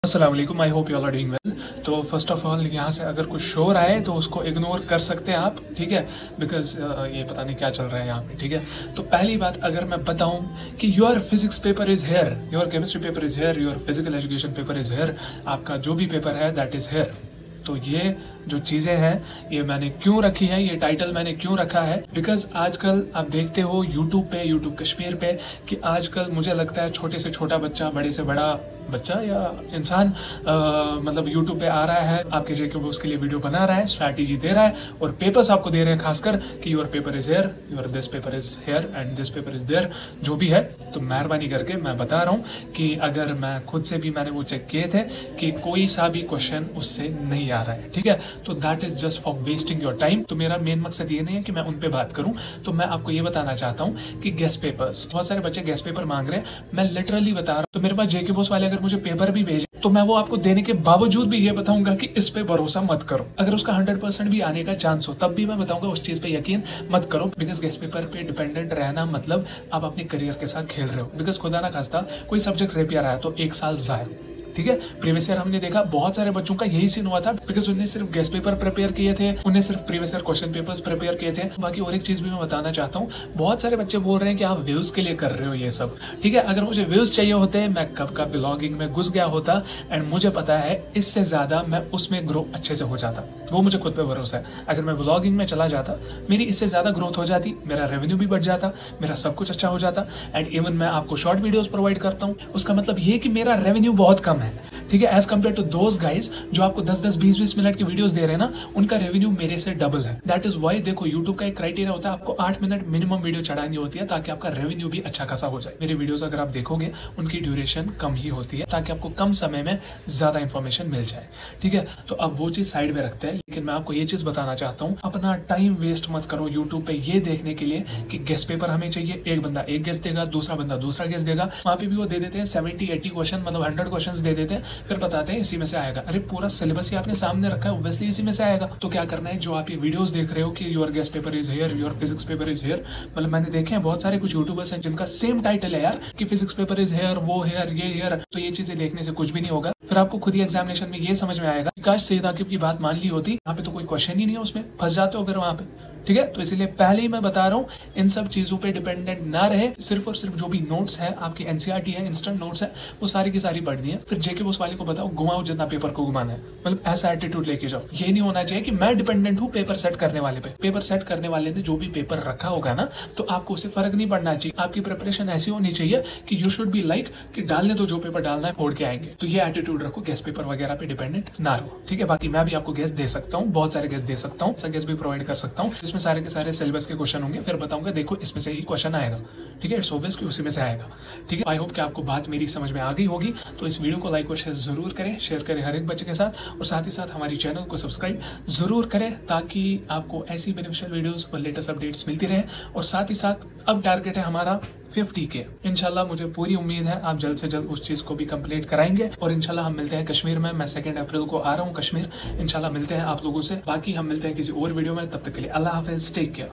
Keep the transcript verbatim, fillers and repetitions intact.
अस्सलाम वालेकुम, I hope you all are doing well. तो फर्स्ट ऑफ ऑल यहाँ से अगर कुछ शोर आए तो उसको इग्नोर कर सकते हैं आप, ठीक है, बिकॉज uh, ये पता नहीं क्या चल रहा है यहाँ पे, ठीक है। तो पहली बात अगर मैं बताऊं कि your physics paper is here, your chemistry paper is here, your physical education paper is here, आपका जो भी पेपर है दैट इज हेयर। तो ये जो चीजें हैं ये मैंने क्यों रखी है, ये टाइटल मैंने क्यों रखा है, बिकॉज आजकल आप देखते हो यूट्यूब पे, यूट्यूब कश्मीर पे, कि आजकल मुझे लगता है छोटे से छोटा बच्चा, बड़े से बड़ा बच्चा या इंसान आ, मतलब यूट्यूब पे आ रहा है, आपके जे क्यू उसके लिए वीडियो बना रहा है, स्ट्रैटेजी दे रहा है और पेपर्स आपको दे रहे हैं, खासकर कि your paper is here, your this paper is here and this paper is there, जो भी है। तो मेहरबानी करके मैं बता रहा हूँ कि अगर मैं खुद से भी मैंने वो चेक किए थे कि कोई सा भी क्वेश्चन उससे नहीं आ रहा है, ठीक है। तो that is just for wasting your time. तो मेरा मेन मकसद ये नहीं है कि मैं उन पे बात करूं, तो मैं आपको ये बताना चाहता हूं कि गेस्ट पेपर्स, बहुत सारे बच्चे गेस्ट पेपर मांग रहे हैं, मैं लिटरली बता रहा हूं। तो मेरे पास जेके बॉस वाले अगर मुझे पेपर भी भेजे तो मैं वो आपको देने के बावजूद भी ये बताऊंगा कि इस पे भरोसा मत करो। अगर उसका हंड्रेड परसेंट भी आने का चांस हो तब भी मैं बताऊंगा उस चीज पे यकीन मत करो, बिकॉज गेस्ट पेपर पे डिपेंडेंट रहना मतलब आप अपने करियर के साथ खेल रहे हो। बिकॉज खुदा ना खास्ता कोई सब्जेक्ट रेपियर आया तो एक साल जाए, ठीक है। प्रीवियस ईयर हमने देखा बहुत सारे बच्चों का यही सीन हुआ था, बिकॉज उन्हें सिर्फ गेस्ट पेपर प्रिपेयर किए थे, उन्हें सिर्फ previous year question papers prepare किए थे। बाकी और एक चीज भी मैं बताना चाहता हूँ, बहुत सारे बच्चे बोल रहे हैं कि आप व्यूज के लिए कर रहे हो ये सब, ठीक है। अगर मुझे व्यूज चाहिए होते मैं कब का व्लॉगिंग में घुस गया होता, एंड मुझे पता है इससे ज्यादा मैं उसमें ग्रो अच्छे से हो जाता, वो मुझे खुद पे भरोसा है। अगर मैं व्लॉगिंग में चला जाता मेरी इससे ज्यादा ग्रोथ हो जाती, मेरा रेवेन्यू भी बढ़ जाता, मेरा सब कुछ अच्छा हो जाता, एंड इवन मैं आपको शॉर्ट वीडियोस प्रोवाइड करता हूँ, उसका मतलब ये कि मेरा रेवेन्यू बहुत कम है, ठीक है, as compare to those guys जो आपको दस दस बीस बीस मिनट की वीडियोस दे रहे हैं ना, उनका रेवेन्यू मेरे से डबल है। दैट इज वाई देखो यूट्यूब का एक क्राइटेरिया होता है, आपको आठ मिनट मिनिमम वीडियो चढ़ानी होती है ताकि आपका रेवेन्यू भी अच्छा खासा हो जाए। मेरे वीडियोस अगर आप देखोगे उनकी ड्यूरेशन कम ही होती है ताकि आपको कम समय में ज्यादा इंफॉर्मेशन मिल जाए, ठीक है। तो अब वो चीज साइड में रखते हैं, लेकिन मैं आपको ये चीज बताना चाहता हूँ, अपना टाइम वेस्ट मत करो यूट्यूब पे ये देखने के लिए कि गेस्ट पेपर हमें चाहिए, एक बंदा एक गेस्ट देगा, दूसरा बंदा दूसरा गेस्ट देगा, वहां पे भी वो दे देते हैं सेवेंटी एट्टी क्वेश्चन, मतलब हंड्रेड क्वेश्चन दे देते हैं, फिर बताते हैं इसी में से आएगा। अरे पूरा सिलेबस ही आपने सामने रखा है, ऑब्वियसली इसी में से आएगा। तो क्या करना है, जो आप ये वीडियोस देख रहे हो कि your guess paper is here, your physics paper is here, मतलब मैंने देखे हैं बहुत सारे कुछ यूट्यूबर्स हैं जिनका सेम टाइटल है यार कि फिजिक्स पेपर इज हियर, वो हियर, ये हियर। तो ये चीजें देखने से कुछ भी नहीं होगा, फिर आपको खुद ही एग्जामिनेशन में ये समझ में आएगा काश सईद आकिब की बात मान ली होती, यहाँ पे तो कोई क्वेश्चन ही नहीं है, उसमें फंस जाते हो फिर वहां पे, ठीक है। तो इसलिए पहले ही मैं बता रहा हूँ इन सब चीजों पे डिपेंडेंट ना रहे, सिर्फ और सिर्फ जो भी नोट्स है आपकी एनसीईआरटी है, इंस्टेंट नोट्स है, वो सारी की सारी पढ़ दी है। फिर जेके बॉस वाले को बताओ घुमाओ जितना पेपर को घुमाना है, मतलब ऐसा एटीट्यूड लेके जाओ। ये नहीं होना चाहिए कि मैं डिपेंडेंट हूँ पेपर सेट करने वाले पे। पेपर सेट करने वाले ने जो भी पेपर रखा होगा ना, तो आपको उससे फर्क नहीं पड़ना चाहिए। आपकी प्रिपरेशन ऐसी होनी चाहिए कि यू शुड बी लाइक कि डालने तो जो पेपर डालना है फोड़ के आएंगे। तो ये एटीट्यूड रखो, गेस्ट पेपर वगैरह पे डिपेंडेंट ना रहो, ठीक है। बाकी मैं भी आपको गेस्ट दे सकता हूँ, बहुत सारे गेस्ट दे सकता हूँ, गेस्ट भी प्रोवाइड कर सकता हूँ, इसमें सारे के सारे सिलेबस के क्वेश्चन होंगे, फिर बताऊंगा देखो इसमें से ही क्वेश्चन आएगा, ठीक है। इट्स ऑब्वियस कि उसी में से आएगा, ठीक है। आई होप कि आपको बात मेरी समझ में आ गई होगी। तो इस वीडियो को लाइक और शेयर जरूर करें, शेयर करें हर एक बच्चे के साथ, और साथ ही साथ हमारी चैनल को सब्सक्राइब जरूर करें ताकि आपको ऐसी बेनिफिशियल वीडियोस और लेटेस्ट अपडेट्स मिलती रहे। और साथ ही साथ अब टारगेट है हमारा फिफ्टी के, इंशाल्लाह मुझे पूरी उम्मीद है आप जल्द से जल्द उस चीज को भी कंप्लीट कराएंगे। और इंशाल्लाह हम मिलते हैं कश्मीर में, मैं सेकंड अप्रैल को आ रहा हूँ कश्मीर, इंशाल्लाह मिलते हैं आप लोगों से। बाकी हम मिलते हैं किसी और वीडियो में, तब तक के लिए अल्लाह हाफिज, टेक केयर।